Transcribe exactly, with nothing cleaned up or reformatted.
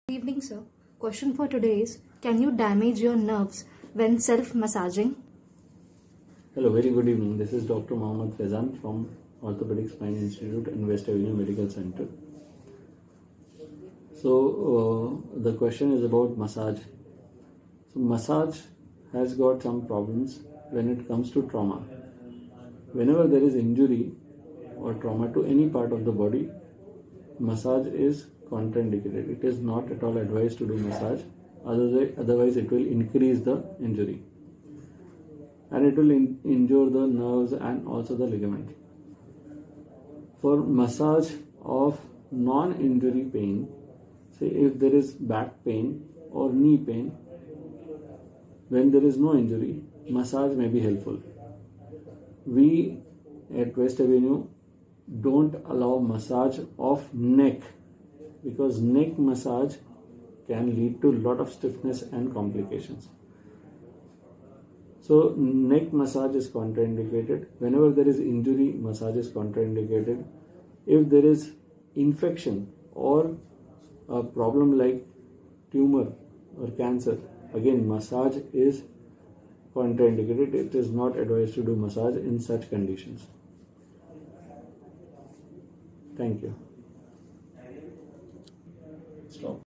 Good evening, sir. Question for today is, can you damage your nerves when self-massaging? Hello, very good evening. This is Doctor Mohammad Faizan from Orthopedic Spine Institute and West Avenue Medical Center. So, uh, the question is about massage. So, massage has got some problems when it comes to trauma. Whenever there is injury or trauma to any part of the body, massage is contraindicated. It is not at all advised to do massage, otherwise it will increase the injury and it will in injure the nerves and also the ligament. For massage of non-injury pain, say if there is back pain or knee pain, when there is no injury, massage may be helpful. We at West Avenue don't allow massage of neck because neck massage can lead to a lot of stiffness and complications. So neck massage is contraindicated. Whenever there is injury, massage is contraindicated. If there is infection or a problem like tumor or cancer, again massage is contraindicated. It is not advised to do massage in such conditions. Thank you. Stop.